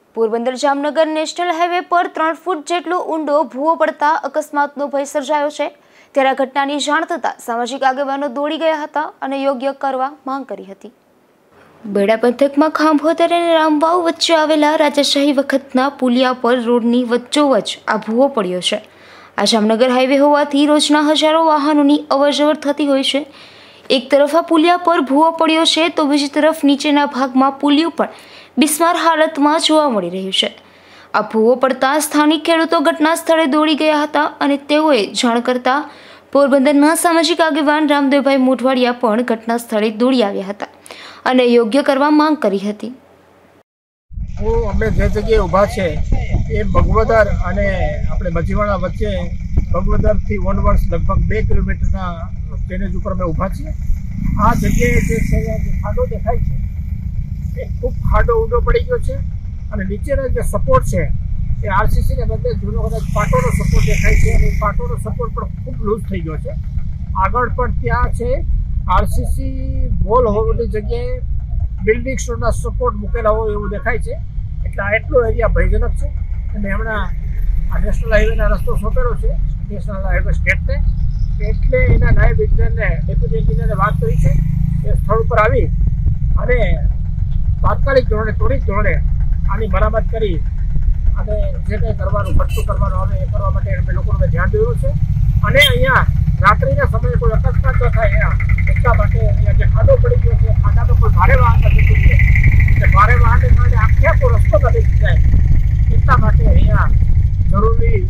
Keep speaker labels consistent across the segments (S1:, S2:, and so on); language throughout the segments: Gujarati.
S1: પોરબંદર જામનગર નેશનલ હાઈવે પર 3 ફૂટ જેટલો ઊંડો ભૂવો પડતા અકસ્માતનો ભય સર્જાયો છે। ત્યારે આ ઘટનાની જાણ થતાં સામાજિક આગેવાનો દોડી ગયા હતા અને યોગ્ય કરવા માંગ કરી હતી। બેડા પંથકમાં ખાંભોદર અને રામવાવ વચ્ચે આવેલા રાજાશાહી વખતના પુલિયા પર રોડની વચ્ચોવચ્ચ આ ભૂવો પડ્યો છે। આ જામનગર હાઈવે હોવાથી રોજના હજારો વાહનોની અવરજવર થતી હોય છે। એક તરફ આ પુલિયા પર ભૂવો પડ્યો છે તો બીજી તરફ નીચેના ભાગમાં પુલિયું પણ બિસ્માર હાલતમાં જોવા મળી રહ્યું છે। આ ભૂવો પડતા સ્થાનિક ખેડૂતો ઘટના સ્થળે દોડી ગયા હતા અને તેઓએ જાણ કરતા પોરબંદરના સામાજિક આગેવાન રામદેવભાઈ મોઢવાડિયા પણ ઘટના સ્થળે દોડી આવ્યા હતા અને યોગ્ય કરવા માંગ કરી હતી।
S2: અમે જે જગ્યાએ ઊભા છે એ ભગવદર અને આપણે મજીવાડા વચ્ચે ભગવદરથી વનવર્ષ લગભગ 2 કિલોમીટરના સ્ટેજ ઉપર અમે ઊભા છીએ। આ જગ્યાએ જે છે ખાડો દેખાય છે એ ખૂબ ખાડો ઊંડો પડી ગયો છે અને નીચેનો જે સપોર્ટ છે એ આરસીસીને બદલે જૂનો કદાચ પાટોનો સપોર્ટ દેખાય છે અને પાટોનો સપોર્ટ પણ ખૂબ લૂઝ થઈ ગયો છે। આગળ પણ ત્યાં છે આરસીસી વોલ હોવાની જગ્યાએ બિલ્ડિંગ સ્ટોરના સપોર્ટ મૂકેલા હોય એવું દેખાય છે। એટલે આ એટલો એરિયા ભયજનક છે અને હમણાં આ નેશનલ હાઈવેના રસ્તો સોંપેલો છે નેશનલ હાઈવે સ્ટેટને, એટલે એના નાયબ ઇજનેરને ડેપ્યુટી એન્જિનિયરે વાત કરી છે એ સ્થળ ઉપર આવી અને તાત્કાલિક ધોરણે ત્વરિત ધોરણે આની મરામત કરી અને જે કંઈ કરવાનું ભઠ્ઠું કરવાનું આવે એ કરવા માટે અમે લોકોને ધ્યાન દોર્યું છે અને અહીંયા રાત્રિના સમયે કોઈ અકસ્માત ન થાય એટલા માટે અહીંયા જે ખાડો પડી ગયો છે ખાડામાં કોઈ ભારે વાહન નથી એટલે ભારે વાહનને કારણે આખે આખો રસ્તો કરી જાય એટલા માટે અહીંયા જરૂરી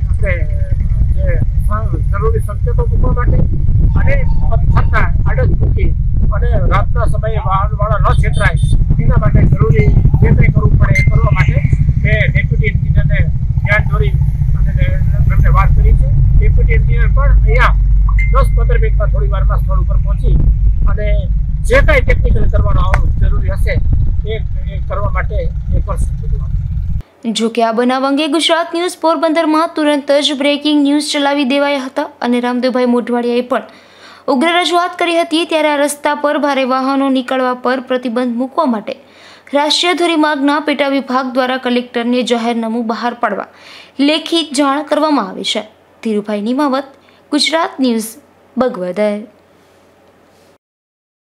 S2: સંકેતો મૂકવા માટે અને પથ્થરના આડજ મૂકી અને રાતના સમયે વાહનવાળા ન છેતરાય એના માટે જરૂરી જે કંઈ કરવું પડે એ કરવા માટે મેં ડેપ્યુટી એન્જિનિયરને ધ્યાન દોરી અને એમને વાત કરી છે। ડેપ્યુટી એન્જિનિયર પણ અહીંયા 10-15 મિનિટમાં થોડી વારમાં સ્થળ ઉપર પહોંચી અને જે કંઈ ટેકનિકલ કરવાનું જરૂરી હશે એ કરવા માટે એ કરશે।
S1: જો કે આ બનાવ અંગે ગુજરાત ન્યૂઝ પોરબંદરમાં તુરંત જ બ્રેકિંગ ન્યૂઝ ચલાવી દેવાયા હતા અને રામદેવભાઈ મોઢવાડિયાએ પણ ઉગ્ર રજૂઆત કરી હતી। ત્યારે આ રસ્તા પર ભારે વાહનો નીકળવા પર પ્રતિબંધ મૂકવા માટે રાષ્ટ્રીય ધોરીમાર્ગના પેટા વિભાગ દ્વારા કલેક્ટરને જાહેરનામું બહાર પાડવા લેખિત જાણ કરવામાં આવી છે। ધીરુભાઈ નિમાવત, ગુજરાત ન્યૂઝ, ભગવદર।